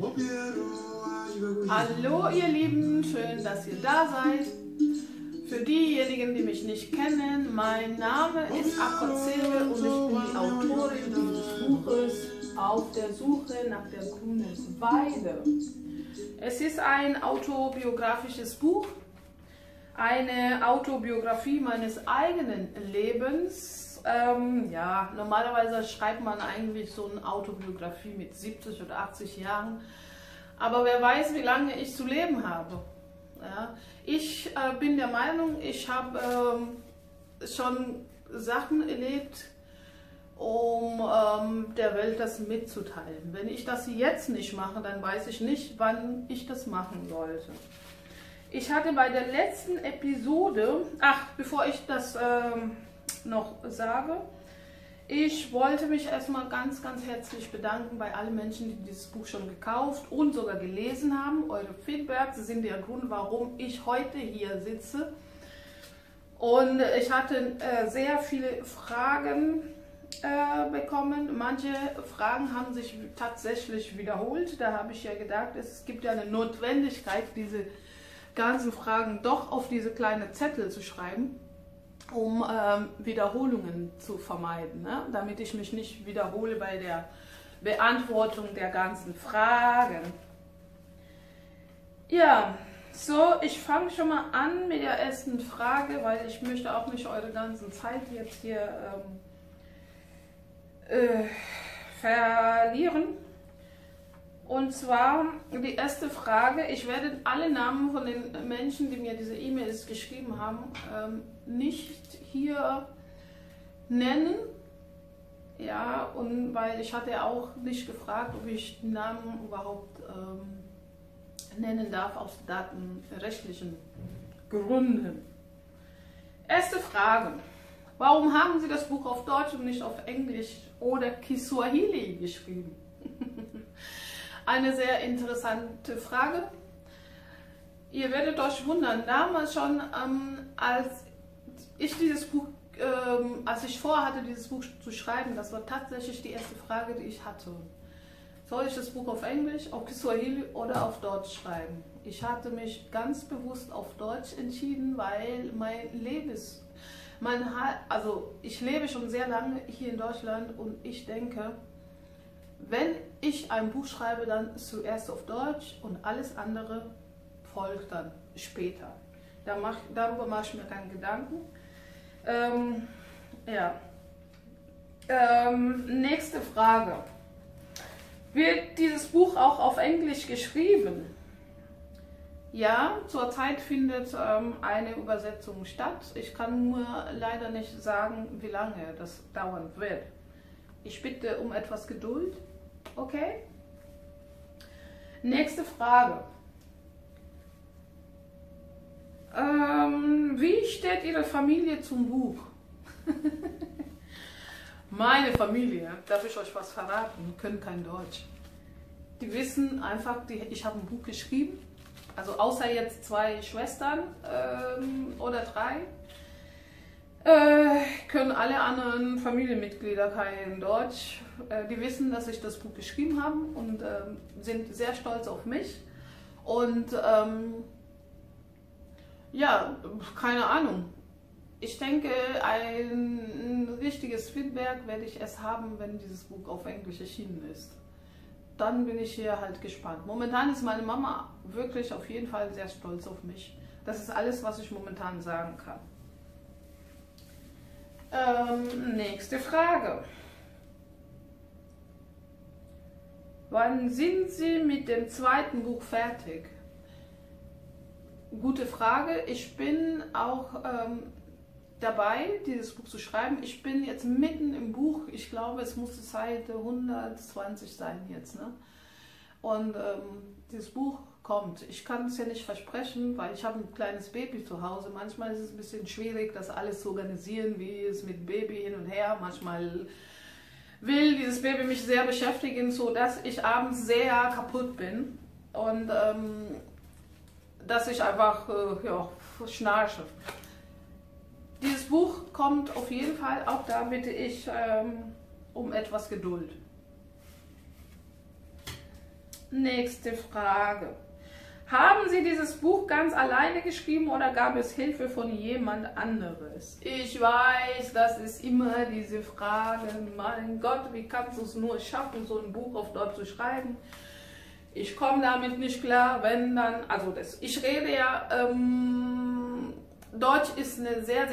Hallo ihr Lieben, schön, dass ihr da seid. Für diejenigen, die mich nicht kennen, mein Name ist Akozere und ich bin die Autorin dieses Buches Auf der Suche nach der grünen Weide. Es ist ein autobiografisches Buch, eine Autobiografie meines eigenen Lebens. Ja, normalerweise schreibt man eigentlich so eine Autobiografie mit 70 oder 80 Jahren. Aber wer weiß, wie lange ich zu leben habe. Ja, ich bin der Meinung, ich habe schon Sachen erlebt, um der Welt das mitzuteilen. Wenn ich das jetzt nicht mache, dann weiß ich nicht, wann ich das machen sollte. Ich hatte bei der letzten Episode, bevor ich das noch sage, ich wollte mich erstmal ganz herzlich bedanken bei allen Menschen, die dieses Buch schon gekauft und sogar gelesen haben. Eure Feedbacks sind der Grund, warum ich heute hier sitze. Und ich hatte sehr viele Fragen bekommen. Manche Fragen haben sich tatsächlich wiederholt. Da habe ich ja gedacht, es gibt ja eine Notwendigkeit, diese ganzen Fragen doch auf diese kleinen Zettel zu schreiben, um Wiederholungen zu vermeiden, ne? Damit ich mich nicht wiederhole bei der Beantwortung der ganzen Fragen. Ja, so, ich fange schon mal an mit der ersten Frage, weil ich möchte auch nicht eure ganze Zeit jetzt hier verlieren. Und zwar die erste Frage, ich werde alle Namen von den Menschen, die mir diese E-Mails geschrieben haben, nicht hier nennen. Ja, und weil ich hatte auch nicht gefragt, ob ich die Namen überhaupt nennen darf aus datenrechtlichen Gründen. Erste Frage, warum haben Sie das Buch auf Deutsch und nicht auf Englisch oder Kiswahili geschrieben? Eine sehr interessante Frage. Ihr werdet euch wundern, damals schon, als ich vorhatte, dieses Buch zu schreiben, das war tatsächlich die erste Frage, die ich hatte. Soll ich das Buch auf Englisch, auf Kiswahili oder auf Deutsch schreiben? Ich hatte mich ganz bewusst auf Deutsch entschieden, weil ich lebe schon sehr lange hier in Deutschland und ich denke, wenn ich ein Buch schreibe, dann zuerst auf Deutsch und alles andere folgt dann später. Darüber mache ich mir keine Gedanken. Nächste Frage. Wird dieses Buch auch auf Englisch geschrieben? Ja, zurzeit findet eine Übersetzung statt. Ich kann nur leider nicht sagen, wie lange das dauern wird. Ich bitte um etwas Geduld. Okay? Nächste Frage. Wie steht Ihre Familie zum Buch? Meine Familie, darf ich euch was verraten, können kein Deutsch. Die wissen einfach, ich habe ein Buch geschrieben. Also außer jetzt 2 Schwestern oder 3. Können alle anderen Familienmitglieder kein Deutsch. Die wissen, dass ich das Buch geschrieben habe und sind sehr stolz auf mich. Und ja, keine Ahnung. Ich denke, ein richtiges Feedback werde ich erst haben, wenn dieses Buch auf Englisch erschienen ist. Dann bin ich hier halt gespannt. Momentan ist meine Mama wirklich auf jeden Fall sehr stolz auf mich. Das ist alles, was ich momentan sagen kann. Nächste Frage. Wann sind Sie mit dem zweiten Buch fertig? Gute Frage. Ich bin auch dabei, dieses Buch zu schreiben. Ich bin jetzt mitten im Buch. Ich glaube, es muss Seite 120 sein jetzt. Ne? Und dieses Buch kommt. Ich kann es ja nicht versprechen, weil ich habe ein kleines Baby zu Hause. Manchmal ist es ein bisschen schwierig, das alles zu organisieren, wie es mit Baby hin und her. Manchmal will dieses Baby mich sehr beschäftigen, sodass ich abends sehr kaputt bin und dass ich einfach schnarche. Dieses Buch kommt auf jeden Fall, auch da bitte ich um etwas Geduld. Nächste Frage. Haben Sie dieses Buch ganz alleine geschrieben oder gab es Hilfe von jemand anderes? Ich weiß, das ist immer diese Frage. Mein Gott, wie kannst du es nur schaffen, so ein Buch auf Deutsch zu schreiben? Ich komme damit nicht klar, wenn dann, also ich rede ja, Deutsch ist eine sehr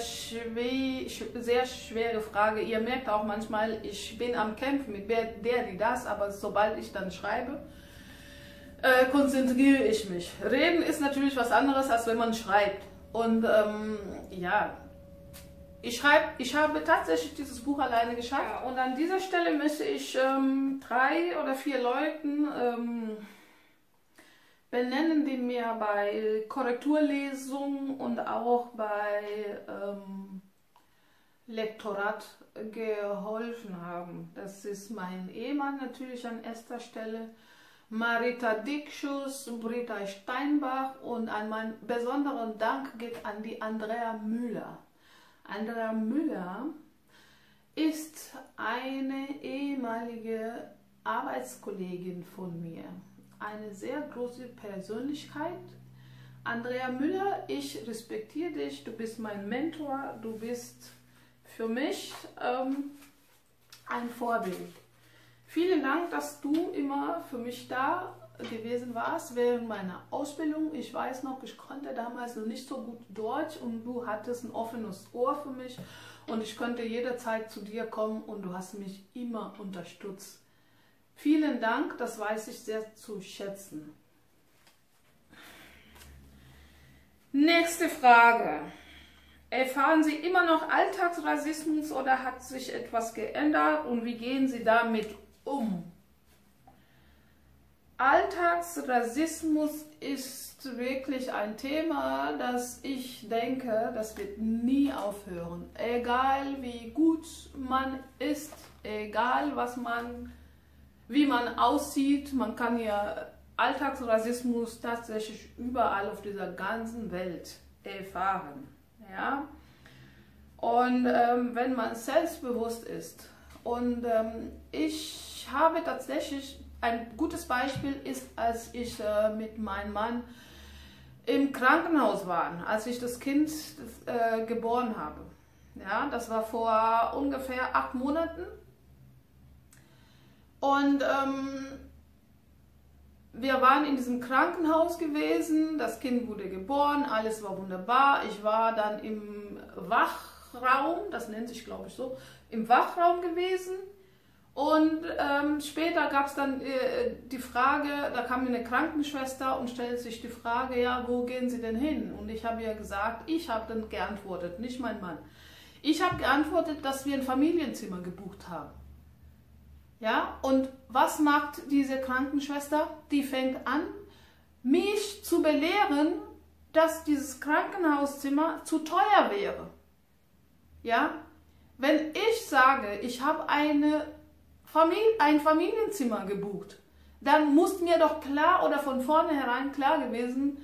schwere Frage. Ihr merkt auch manchmal, ich bin am Kämpfen mit die das, aber sobald ich dann schreibe, konzentriere ich mich. Reden ist natürlich was anderes, als wenn man schreibt. Und ja, ich habe tatsächlich dieses Buch alleine geschafft. Ja, und an dieser Stelle möchte ich 3 oder 4 Leuten benennen, die mir bei Korrekturlesung und auch bei Lektorat geholfen haben. Das ist mein Ehemann natürlich an erster Stelle, Marita Dickschus, Britta Steinbach, und an meinen besonderen Dank geht an die Andrea Müller. Andrea Müller ist eine ehemalige Arbeitskollegin von mir, eine sehr große Persönlichkeit. Andrea Müller, ich respektiere dich, du bist mein Mentor, du bist für mich ein Vorbild. Vielen Dank, dass du immer für mich da gewesen warst während meiner Ausbildung. Ich weiß noch, ich konnte damals noch nicht so gut Deutsch und du hattest ein offenes Ohr für mich und ich konnte jederzeit zu dir kommen und du hast mich immer unterstützt. Vielen Dank, das weiß ich sehr zu schätzen. Nächste Frage. Erfahren Sie immer noch Alltagsrassismus oder hat sich etwas geändert und wie gehen Sie damit um? Alltagsrassismus ist wirklich ein Thema, das ich denke, das wird nie aufhören. Egal wie gut man ist, egal wie man aussieht, man kann ja Alltagsrassismus tatsächlich überall auf dieser ganzen Welt erfahren. Ja? Und wenn man selbstbewusst ist, und ich habe tatsächlich, ein gutes Beispiel ist, als ich mit meinem Mann im Krankenhaus war, als ich das Kind geboren habe. Ja, das war vor ungefähr 8 Monaten. Und wir waren in diesem Krankenhaus gewesen, das Kind wurde geboren, alles war wunderbar. Ich war dann im Wachraum, das nennt sich glaube ich so, im Wachraum gewesen. Und später gab es dann die Frage, da kam eine Krankenschwester und stellte sich die Frage, ja, wo gehen Sie denn hin? Und ich habe ihr gesagt, ich habe dann geantwortet, nicht mein Mann. Ich habe geantwortet, dass wir ein Familienzimmer gebucht haben. Ja, und was macht diese Krankenschwester? Die fängt an, mich zu belehren, dass dieses Krankenhauszimmer zu teuer wäre. Ja, wenn ich sage, ich habe ein Familienzimmer gebucht, dann muss mir doch klar oder von vornherein klar gewesen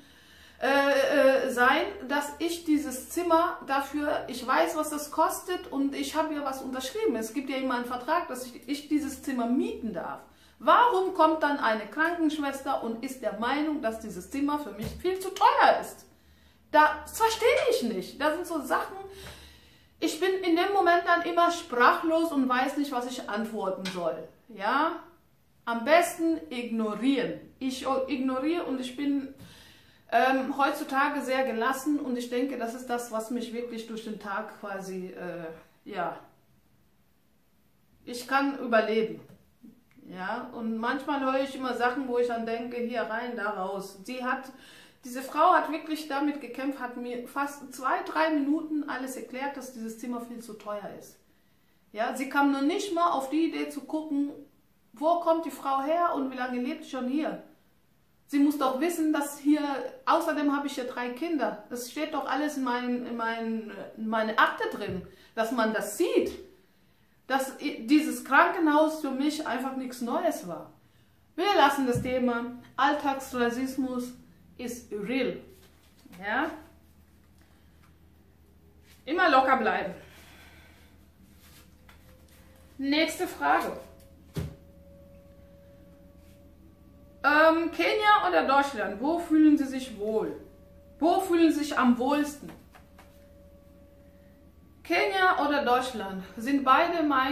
sein, dass ich dieses Zimmer dafür, ich weiß, was das kostet und ich habe ja was unterschrieben. Es gibt ja immer einen Vertrag, dass ich dieses Zimmer mieten darf. Warum kommt dann eine Krankenschwester und ist der Meinung, dass dieses Zimmer für mich viel zu teuer ist? Das verstehe ich nicht. Das sind so Sachen, ich bin in dem Moment dann immer sprachlos und weiß nicht, was ich antworten soll. Ja? Am besten ignorieren. Ich ignoriere und ich bin heutzutage sehr gelassen und ich denke, das ist das, was mich wirklich durch den Tag quasi, ja, ich kann überleben. Ja, und manchmal höre ich immer Sachen, wo ich dann denke, hier rein, da raus. Diese Frau hat wirklich damit gekämpft, hat mir fast 2, 3 Minuten alles erklärt, dass dieses Zimmer viel zu teuer ist. Ja, sie kam noch nicht mal auf die Idee zu gucken, wo kommt die Frau her und wie lange lebt sie schon hier. Sie muss doch wissen, dass hier, außerdem habe ich hier 3 Kinder. Das steht doch alles in meine Akte drin, dass man das sieht. Dass dieses Krankenhaus für mich einfach nichts Neues war. Wir lassen das Thema Alltagsrassismus ist real. Ja? Immer locker bleiben. Nächste Frage. Kenia oder Deutschland, wo fühlen Sie sich wohl? Wo fühlen Sie sich am wohlsten? Kenia oder Deutschland sind beide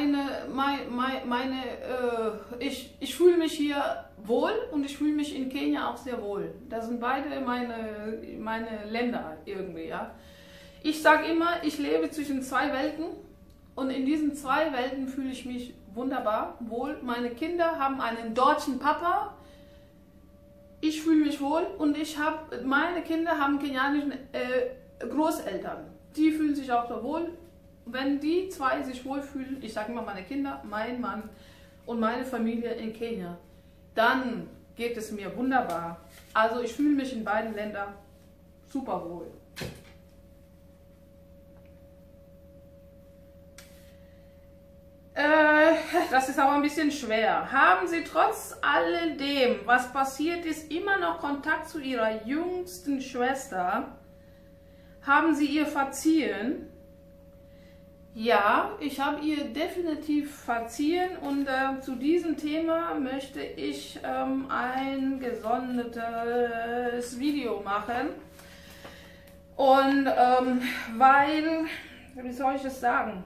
ich fühle mich hier wohl und ich fühle mich in Kenia auch sehr wohl. Das sind beide meine Länder irgendwie, ja. Ich sage immer, ich lebe zwischen zwei Welten und in diesen zwei Welten fühle ich mich wunderbar wohl. Meine Kinder haben einen deutschen Papa, ich fühle mich wohl und meine Kinder haben kenianischen Großeltern. Die fühlen sich auch so wohl. Wenn die zwei sich wohlfühlen, ich sage immer meine Kinder, mein Mann und meine Familie in Kenia, dann geht es mir wunderbar. Also ich fühle mich in beiden Ländern super wohl. Das ist aber ein bisschen schwer. Haben Sie trotz alledem, was passiert ist, immer noch Kontakt zu Ihrer jüngsten Schwester? Haben Sie ihr verziehen? Ja, ich habe ihr definitiv verziehen und zu diesem Thema möchte ich ein gesondertes Video machen. Und weil, wie soll ich es sagen?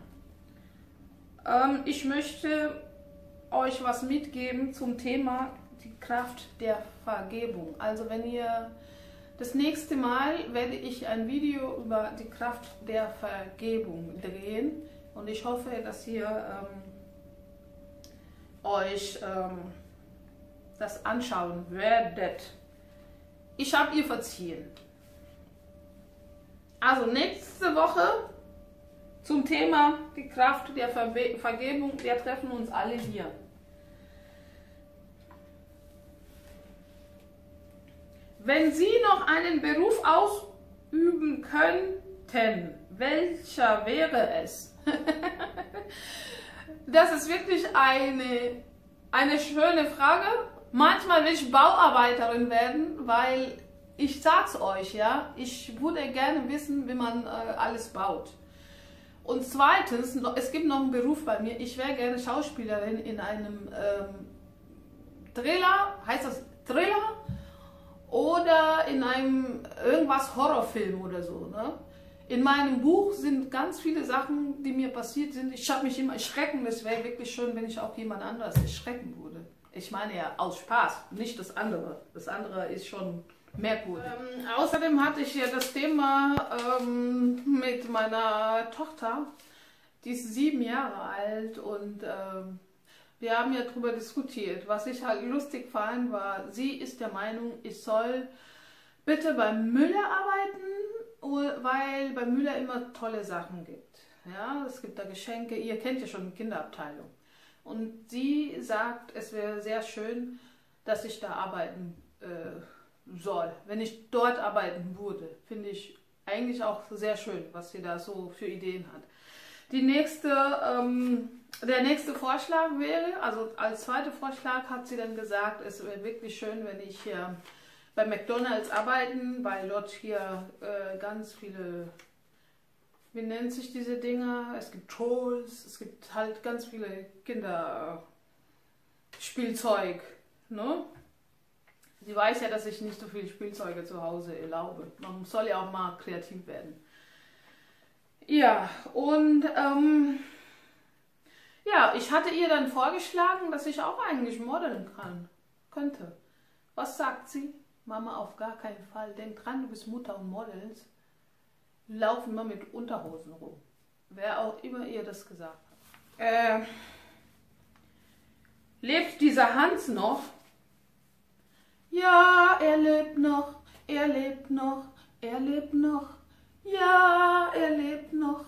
Ich möchte euch was mitgeben zum Thema die Kraft der Vergebung. Also wenn ihr das nächste Mal werde ich ein Video über die Kraft der Vergebung drehen und ich hoffe, dass ihr euch das anschauen werdet. Ich habe ihr verziehen. Also nächste Woche zum Thema die Kraft der Vergebung. Wir treffen uns alle hier. Wenn Sie noch einen Beruf ausüben könnten, welcher wäre es? Das ist wirklich eine schöne Frage. Manchmal will ich Bauarbeiterin werden, weil ich sag's euch, ja, ich würde gerne wissen, wie man alles baut. Und zweitens, es gibt noch einen Beruf bei mir, ich wäre gerne Schauspielerin in einem Thriller, heißt das Thriller? Oder in einem irgendwas Horrorfilm oder so. Ne? In meinem Buch sind ganz viele Sachen, die mir passiert sind. Ich habe mich immer erschrecken. Es wäre wirklich schön, wenn ich auch jemand anderes erschrecken würde. Ich meine ja aus Spaß, nicht das andere. Das andere ist schon merkwürdig. Außerdem hatte ich ja das Thema mit meiner Tochter. Die ist 7 Jahre alt und wir haben ja darüber diskutiert. Was ich halt lustig fand, war, sie ist der Meinung, ich soll bitte beim Müller arbeiten, weil bei Müller immer tolle Sachen gibt. Ja, es gibt da Geschenke, ihr kennt ja schon die Kinderabteilung. Und sie sagt, es wäre sehr schön, dass ich da arbeiten soll. Wenn ich dort arbeiten würde, finde ich eigentlich auch sehr schön, was sie da so für Ideen hat. Der nächste Vorschlag wäre, also als zweiter Vorschlag hat sie dann gesagt, es wäre wirklich schön, wenn ich hier bei McDonald's arbeiten, weil dort hier ganz viele, wie nennt sich diese Dinger? Es gibt Trolls, es gibt halt ganz viele Kinderspielzeug, ne? Sie weiß ja, dass ich nicht so viele Spielzeuge zu Hause erlaube. Man soll ja auch mal kreativ werden. Ja, und ja, ich hatte ihr dann vorgeschlagen, dass ich auch eigentlich modeln könnte. Was sagt sie? Mama, auf gar keinen Fall. Denk dran, du bist Mutter und Models laufen immer mit Unterhosen rum. Wer auch immer ihr das gesagt hat. Lebt dieser Hans noch? Ja, er lebt noch, er lebt noch, er lebt noch. Ja, er lebt noch.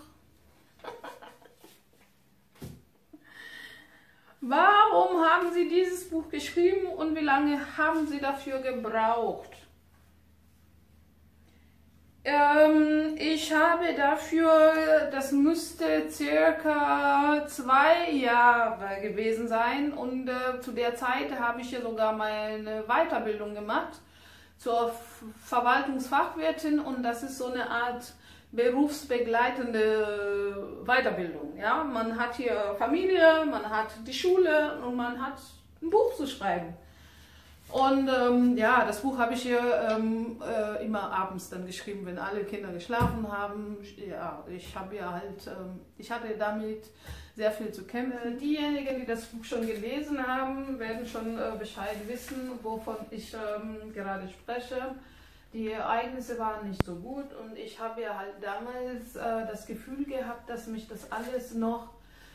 Warum haben Sie dieses Buch geschrieben und wie lange haben Sie dafür gebraucht? Ich habe dafür, das müsste circa 2 Jahre gewesen sein und zu der Zeit habe ich ja sogar meine Weiterbildung gemacht zur Verwaltungsfachwirtin und das ist so eine Art berufsbegleitende Weiterbildung. Ja? Man hat hier Familie, man hat die Schule und man hat ein Buch zu schreiben. Und ja, das Buch habe ich hier immer abends dann geschrieben, wenn alle Kinder geschlafen haben. Ja, ich habe ja halt, ich hatte damit sehr viel zu kämpfen. Diejenigen, die das Buch schon gelesen haben, werden schon Bescheid wissen, wovon ich gerade spreche. Die Ereignisse waren nicht so gut und ich habe ja halt damals das Gefühl gehabt, dass mich das alles noch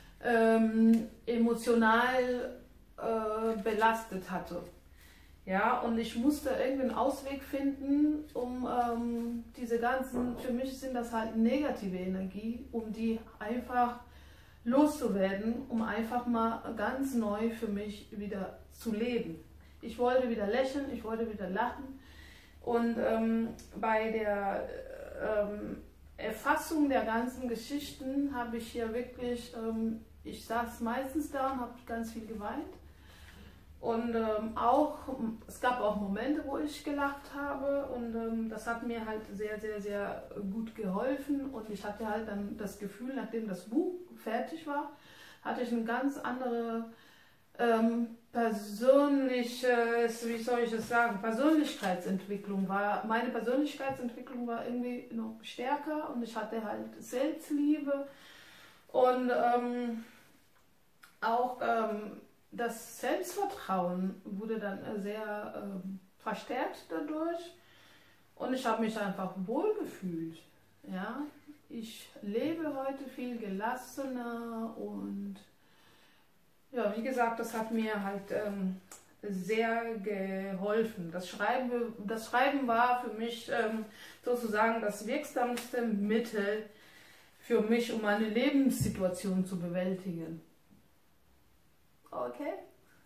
emotional belastet hatte. Ja, und ich musste irgendwie einen Ausweg finden, um diese ganzen, für mich sind das halt negative Energie, um die einfach loszuwerden, um einfach mal ganz neu für mich wieder zu leben. Ich wollte wieder lächeln, ich wollte wieder lachen. Und bei der Erfassung der ganzen Geschichten habe ich hier wirklich, ich saß meistens da und habe ganz viel geweint. Und es gab auch Momente, wo ich gelacht habe und das hat mir halt sehr, sehr, sehr gut geholfen. Und ich hatte halt dann das Gefühl, nachdem das Buch fertig war, hatte ich eine ganz andere wie soll ich es sagen, Persönlichkeitsentwicklung. Meine Persönlichkeitsentwicklung war irgendwie noch stärker und ich hatte halt Selbstliebe und auch das Selbstvertrauen wurde dann sehr verstärkt dadurch und ich habe mich einfach wohlgefühlt. Ja? Ich lebe heute viel gelassener und ja, wie gesagt, das hat mir halt sehr geholfen. Das Schreiben war für mich sozusagen das wirksamste Mittel für mich, um meine Lebenssituation zu bewältigen. Okay?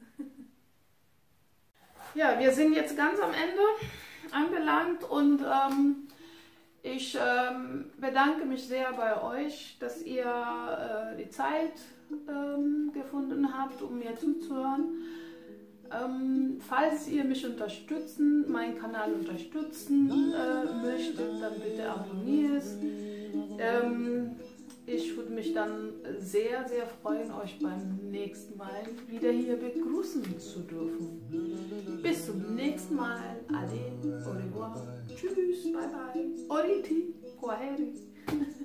Ja, wir sind jetzt ganz am Ende angelangt und ich bedanke mich sehr bei euch, dass ihr die Zeit gefunden habt, um mir zuzuhören. Falls ihr mich unterstützen, meinen Kanal unterstützen möchtet, dann bitte abonniert es. Ich würde mich dann sehr, sehr freuen, euch beim nächsten Mal wieder hier begrüßen zu dürfen. Bis zum nächsten Mal. Ade, au revoir. Tschüss, bye bye. Oriti, Kwaheri.